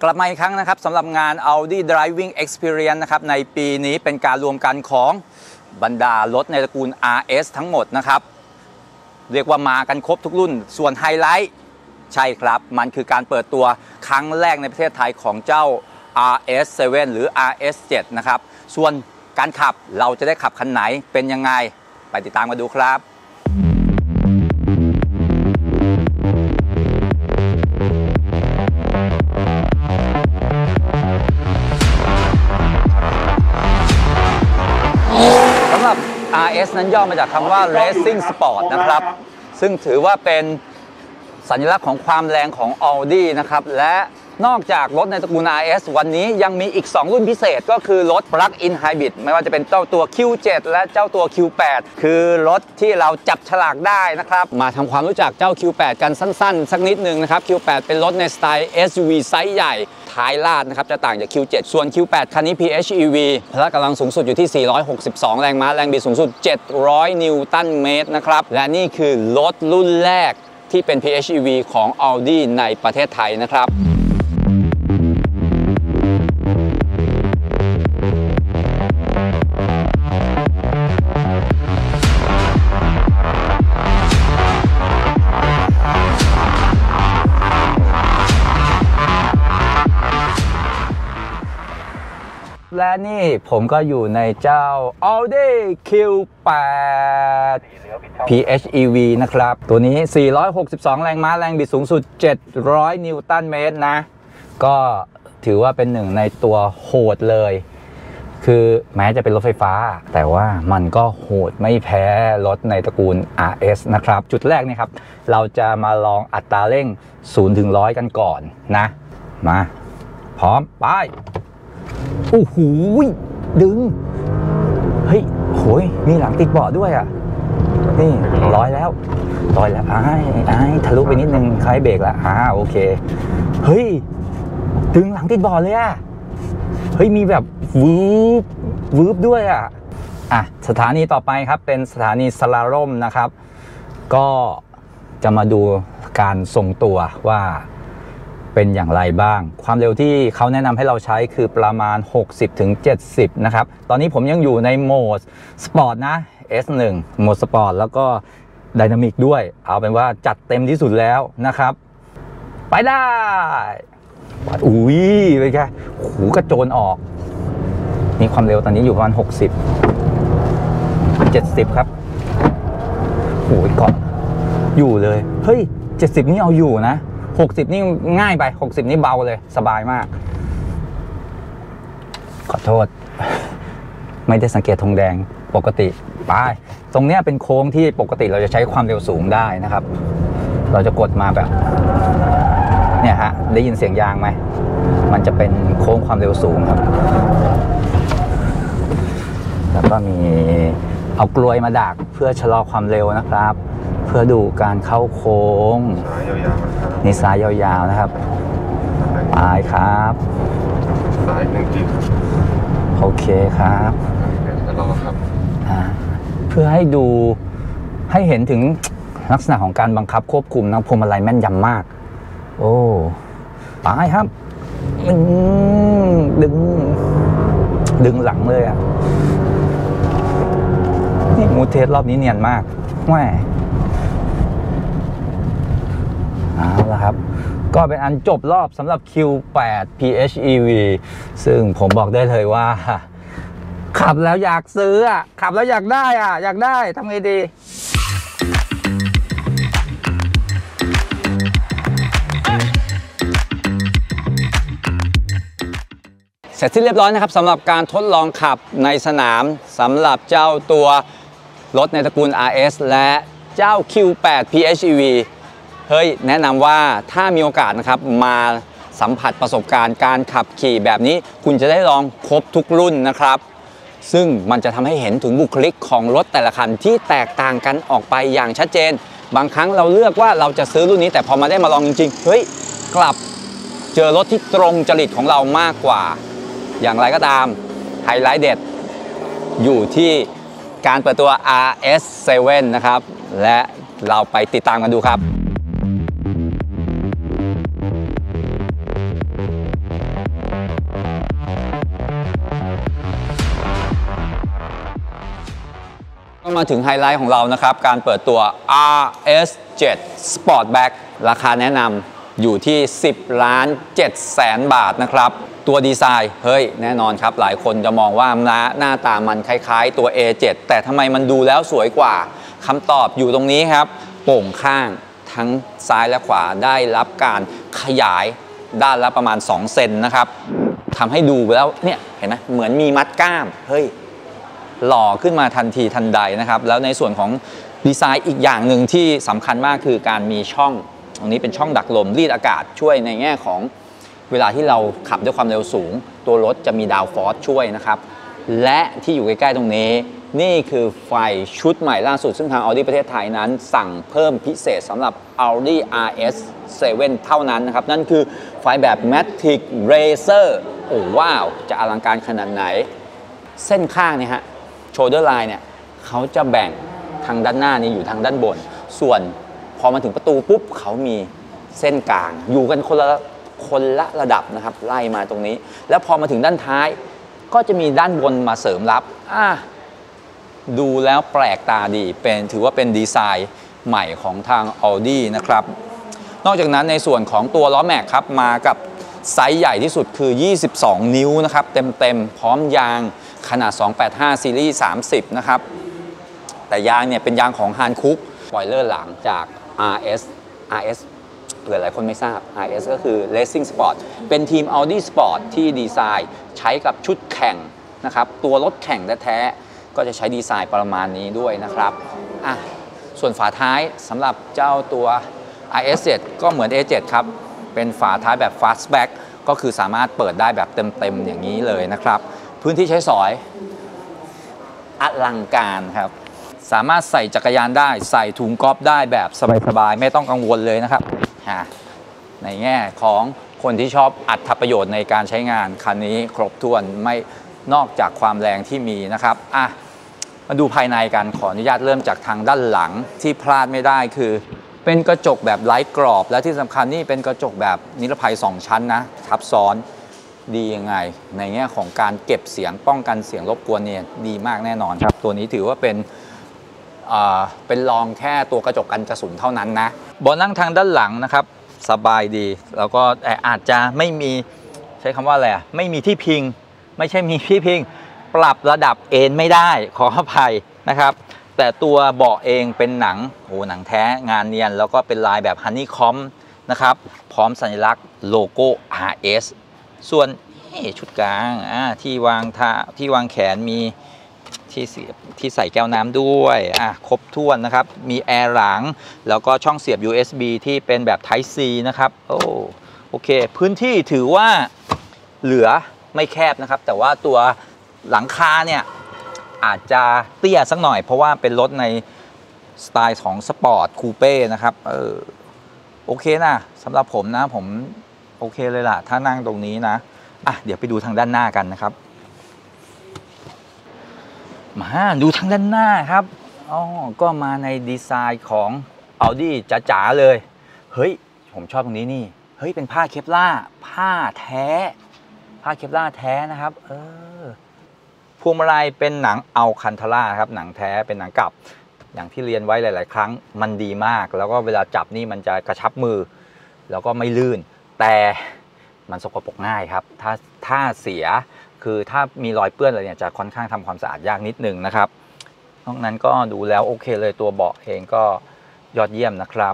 กลับมาอีกครั้งนะครับสำหรับงาน Audi Driving Experience นะครับในปีนี้เป็นการรวมกันของบรรดารถในตระกูล RS ทั้งหมดนะครับเรียกว่ามากันครบทุกรุ่นส่วนไฮไลท์ใช่ครับมันคือการเปิดตัวครั้งแรกในประเทศไทยของเจ้า RS7 หรือ RS7 นะครับส่วนการขับเราจะได้ขับคันไหนเป็นยังไงไปติดตามมาดูครับสำหรับ RS นั้นย่อมาจากคำว่า Racing Sport นะครับซึ่งถือว่าเป็นสัญลักษณ์ของความแรงของ Audi นะครับและนอกจากรถในตระกูล RS วันนี้ยังมีอีก2รุ่นพิเศษก็คือรถ Plug-in Hybrid ไม่ว่าจะเป็นเจ้าตัว Q7 และเจ้าตัว Q8 คือรถที่เราจับฉลากได้นะครับมาทำความรู้จักเจ้า Q8 กันสั้นๆสักนิดนึงนะครับ Q8 เป็นรถในสไตล์ SUV ไซส์ใหญ่ท้ายลาดนะครับจะต่างจาก Q7 ส่วน Q8 คันนี้ PHEV พละกำลังสูงสุดอยู่ที่ 462 แรงม้าแรงบิดสูงสุด 700 นิวตันเมตรนะครับและนี่คือรถรุ่นแรกที่เป็น PHEV ของ Audi ในประเทศไทยนะครับและนี่ผมก็อยู่ในเจ้า Audi Q8 PHEV นะครับตัวนี้ 462 แรงม้าแรงบิดสูงสุด 700 นิวตันเมตรนะก็ถือว่าเป็นหนึ่งในตัวโหดเลยคือแม้จะเป็นรถไฟฟ้าแต่ว่ามันก็โหดไม่แพ้รถในตระกูล RS นะครับจุดแรกนี่ครับเราจะมาลองอัตราเร่ง 0-100 กันก่อนนะมาพร้อมไปโอ้โหดึงเฮ้ยโหยมีหลังติดเบาะด้วยอ่ะนี่ร้อยแล้วทะลุไปนิดนึงคล้ายเบรกละโอเคเฮ้ยดึงหลังติดเบาะเลยอ่ะเฮ้ยมีแบบวืบด้วยอ่ะสถานีต่อไปครับเป็นสถานีสลาล่มนะครับก็จะมาดูการทรงตัวว่าเป็นอย่างไรบ้างความเร็วที่เขาแนะนำให้เราใช้คือประมาณ 60-70 นะครับตอนนี้ผมยังอยู่ในโหมดสปอร์ตนะ S1 โหมดสปอร์ตแล้วก็ไดนามิกด้วยเอาเป็นว่าจัดเต็มที่สุดแล้วนะครับไปได้อุ้ยไปแค่หูกระโจนออกมีความเร็วตอนนี้อยู่ประมาณ70ครับโอ้ยเกาะอยู่เลยเฮ้ย70นี่เอาอยู่นะ60นี่ง่ายไป60นี่เบาเลยสบายมากขอโทษไม่ได้สังเกตธงแดงปกติไปตรงเนี้ยเป็นโค้งที่ปกติเราจะใช้ความเร็วสูงได้นะครับเราจะกดมาแบบเนี่ยฮะได้ยินเสียงยางไหมมันจะเป็นโค้งความเร็วสูงครับแล้วก็มีเอากลวยมาดักเพื่อชะลอความเร็วนะครับเพื่อดูการเข้าโค้งนี่ซ้ายยาวๆนะครับไปครับซ้าย1 กิโลโอเคครับจะรอครับเพื่อให้ดูให้เห็นถึงลักษณะของการบังคับควบคุมนะพวงมาลัยแม่นยำมากโอ้ไปครับดึงหลังเลยอ่ะนี่มูเทสรอบนี้เนียนมากแหมเอาละครับก็เป็นอันจบรอบสำหรับ Q8 PHEV ซึ่งผมบอกได้เลยว่าขับแล้วอยากซื้อขับแล้วอยากได้ทำไงดีเสร็จสิ้นเรียบร้อยนะครับสำหรับการทดลองขับในสนามสำหรับเจ้าตัวรถในตระกูล RS และเจ้า Q8 PHEV เฮ้ยแนะนำว่าถ้ามีโอกาสนะครับมาสัมผัสประสบการณ์การขับขี่แบบนี้คุณจะได้ลองครบทุกรุ่นนะครับซึ่งมันจะทำให้เห็นถึงบุคลิกของรถแต่ละคันที่แตกต่างกันออกไปอย่างชัดเจนบางครั้งเราเลือกว่าเราจะซื้อรุ่นนี้แต่พอมาได้มาลองจริงๆเฮ้ยกลับเจอรถที่ตรงจริตของเรามากกว่าอย่างไรก็ตามไฮไลท์เด็ดอยู่ที่การเปิดตัว RS7 นะครับและเราไปติดตามกันดูครับมาถึงไฮไลท์ของเรานะครับการเปิดตัว RS7 Sportback ราคาแนะนำอยู่ที่ 10,700,000 บาทนะครับตัวดีไซน์เฮ้ยแน่นอนครับหลายคนจะมองว่าหน้าตามันคล้ายๆตัว A7 แต่ทำไมมันดูแล้วสวยกว่าคำตอบอยู่ตรงนี้ครับโป่งข้างทั้งซ้ายและขวาได้รับการขยายด้านละประมาณ2 เซนนะครับทำให้ดูแล้วเนี่ยเห็นไหมเหมือนมีมัดกล้ามเฮ้ยหล่อขึ้นมาทันทีทันใดนะครับแล้วในส่วนของดีไซน์อีกอย่างหนึ่งที่สำคัญมากคือการมีช่องตรงนี้เป็นช่องดักลมรีดอากาศช่วยในแง่ของเวลาที่เราขับด้วยความเร็วสูงตัวรถจะมีดาวฟอร์สช่วยนะครับและที่อยู่ใกล้ๆตรงนี้นี่คือไฟชุดใหม่ล่าสุดซึ่งทาง Audi ประเทศไทยนั้นสั่งเพิ่มพิเศษสำหรับ Audi RS7 เท่านั้นนะครับนั่นคือไฟแบบ Matic Racer โอ้ว้าวจะอลังการขนาดไหนเส้นข้างเนี่ยฮะ shoulder line เนี่ยเขาจะแบ่งทางด้านหน้านี้อยู่ทางด้านบนส่วนพอมาถึงประตูปุ๊บเขามีเส้นกลางอยู่กันคนละระดับนะครับไล่มาตรงนี้แล้วพอมาถึงด้านท้ายก็จะมีด้านบนมาเสริมรับดูแล้วแปลกตาดีถือว่าเป็นดีไซน์ใหม่ของทาง Audi นะครับนอกจากนั้นในส่วนของตัวล้อแม็กครับมากับไซส์ใหญ่ที่สุดคือ22 นิ้วนะครับเต็มพร้อมยางขนาด285ซีรีส์30นะครับแต่ยางเนี่ยเป็นยางของ Hankook สปอยเลอร์หลังจาก RS เผื่อหลายคนไม่ทราบ RS ก็คือ Racing Sport เป็นทีม Audi Sport ที่ดีไซน์ใช้กับชุดแข่งนะครับตัวรถแข่งแท้ๆก็จะใช้ดีไซน์ประมาณนี้ด้วยนะครับส่วนฝาท้ายสำหรับเจ้าตัว RS7 ก็เหมือน A7 ครับเป็นฝาท้ายแบบ Fastback ก็คือสามารถเปิดได้แบบเต็มๆอย่างนี้เลยนะครับพื้นที่ใช้สอยอลังการครับสามารถใส่จักรยานได้ใส่ถุงกอล์ฟได้แบบสบายๆไม่ต้องกังวลเลยนะครับในแง่ของคนที่ชอบอัตประโยชน์ในการใช้งานคันนี้ครบถ้วนไม่นอกจากความแรงที่มีนะครับมาดูภายในกันขออนุญาตเริ่มจากทางด้านหลังที่พลาดไม่ได้คือเป็นกระจกแบบไร้กรอบและที่สำคัญนี่เป็นกระจกแบบนิรภัย2 ชั้นนะทับซ้อนดียังไงในแง่ของการเก็บเสียงป้องกันเสียงรบกวนเนี่ยดีมากแน่นอนครับตัวนี้ถือว่าเป็นรองแค่ตัวกระจกกันกระสุนเท่านั้นนะเบาะนั่งทางด้านหลังนะครับสบายดีแล้วก็อาจจะไม่มีใช้คำว่าอะไรไม่มีที่พิงไม่ใช่มีที่พิงปรับระดับเอนไม่ได้ขออภัยนะครับแต่ตัวเบาะเองเป็นหนังหนังแท้งานเนียนแล้วก็เป็นลายแบบฮันนี่คอมนะครับพร้อมสัญลักษณ์โลโก้ RS ส่วนชุดกลางที่วางแขนมีที่ใส่แก้วน้ำด้วยครบถ้วนนะครับมีแอร์หลังแล้วก็ช่องเสียบ USB ที่เป็นแบบ Type C นะครับโอเคพื้นที่ถือว่าเหลือไม่แคบนะครับแต่ว่าตัวหลังคาเนี่ยอาจจะเตี้ยสักหน่อยเพราะว่าเป็นรถในสไตล์ของสปอร์ตคูเป้นะครับโอเคนะสำหรับผมนะผมโอเคเลยล่ะถ้านั่งตรงนี้นะเดี๋ยวไปดูทางด้านหน้ากันนะครับมาดูทางด้านหน้าครับก็มาในดีไซน์ของ Audi จ๋าๆเลยเฮ้ยผมชอบตรงนี้นี่เฮ้ยเป็นผ้าเคปล่าผ้าเคปล่าแท้นะครับพวงมาลัยเป็นหนังอัลคันทาร่าครับหนังแท้เป็นหนังกลับอย่างที่เรียนไว้หลายๆครั้งมันดีมากแล้วก็เวลาจับนี่มันจะกระชับมือแล้วก็ไม่ลื่นแต่มันสกปรกง่ายครับถ้าเสียคือถ้ามีรอยเปื้อนอะไรเนี่ยจะค่อนข้างทำความสะอาดยากนิดนึงนะครับนอกนั้นก็ดูแล้วโอเคเลยตัวเบาะเองก็ยอดเยี่ยมนะครับ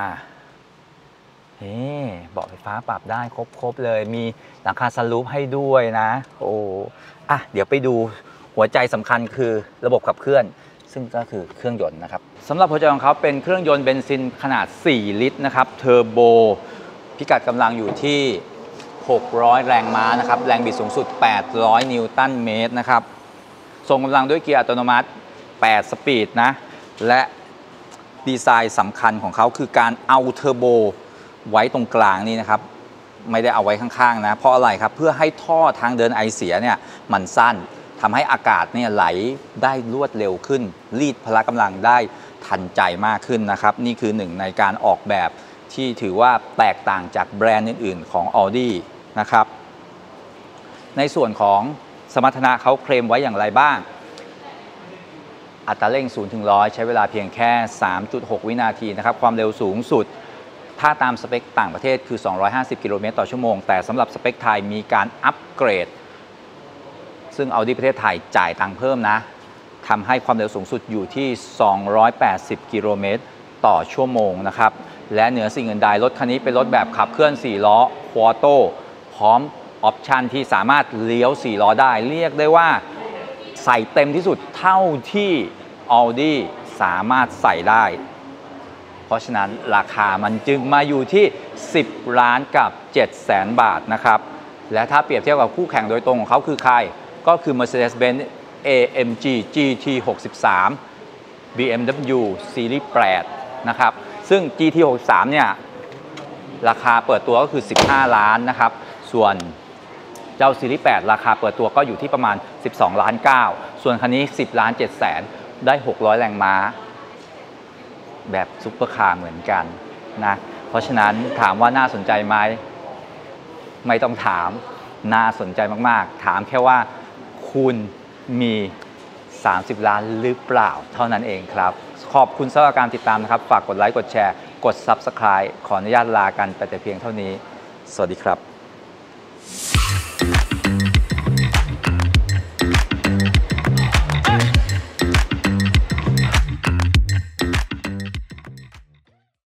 เบาะไฟฟ้าปรับได้ครบเลยมีหลังคาซันรูฟให้ด้วยนะเดี๋ยวไปดูหัวใจสำคัญคือระบบขับเคลื่อนซึ่งก็คือเครื่องยนต์นะครับสำหรับหัวใจของเขาเป็นเครื่องยนต์เบนซินขนาด4 ลิตรนะครับเทอร์โบพิกัดกำลังอยู่ที่600 แรงม้านะครับแรงบิดสูงสุด800 นิวตันเมตรนะครับส่งกำลังด้วยเกียร์อัตโนมัติ8 สปีดนะและดีไซน์สำคัญของเขาคือการเอาเทอร์โบไว้ตรงกลางนี่นะครับไม่ได้เอาไว้ข้างๆนะเพราะอะไรครับเพื่อให้ท่อทางเดินไอเสียเนี่ยมันสั้นทำให้อากาศเนี่ยไหลได้รวดเร็วขึ้นรีดพละกำลังได้ทันใจมากขึ้นนะครับนี่คือหนึ่งในการออกแบบที่ถือว่าแตกต่างจากแบรนด์อื่นๆของ Audi นะครับในส่วนของสมรรถนะเขาเคลมไว้อย่างไรบ้างอัตราเร่ง0ถึง100ใช้เวลาเพียงแค่ 3.6 วินาทีนะครับความเร็วสูงสุดถ้าตามสเปคต่างประเทศคือ250 กิโลเมตรต่อชั่วโมงแต่สำหรับสเปคไทยมีการอัปเกรดซึ่ง Audi ประเทศไทยจ่ายตังค์เพิ่มนะทำให้ความเร็วสูงสุดอยู่ที่ 280 กิโลเมตรต่อชั่วโมงนะครับและเหนือสิ่งอื่นใดรถคันนี้เป็นรถแบบขับเคลื่อน 4 ล้อ Quattro พร้อมออปชันที่สามารถเลี้ยว 4 ล้อได้เรียกได้ว่าใส่เต็มที่สุดเท่าที่ Audi สามารถใส่ได้เพราะฉะนั้นราคามันจึงมาอยู่ที่10ล้านกับ7แสนบาทนะครับและถ้าเปรียบเทียบกับคู่แข่งโดยตรงของเขาคือใครก็คือ Mercedes-Benz AMG GT63 BMW Series 8นะครับซึ่ง GT63 เนี่ยราคาเปิดตัวก็คือ15ล้านนะครับส่วนเจ้า Series 8ราคาเปิดตัวก็อยู่ที่ประมาณ12ล้าน9ส่วนคันนี้10ล้าน7แสนได้600แรงม้าแบบซุปเปอร์คาร์เหมือนกันนะเพราะฉะนั้นถามว่าน่าสนใจไหมไม่ต้องถามน่าสนใจมากๆถามแค่ว่าคุณมี30ล้านหรือเปล่าเท่านั้นเองครับขอบคุณสำหรับการติดตามนะครับฝากกดไลค์กดแชร์กด Subscribe ขออนุญาตลากันไปแต่เพียงเท่านี้สวัสดีครับ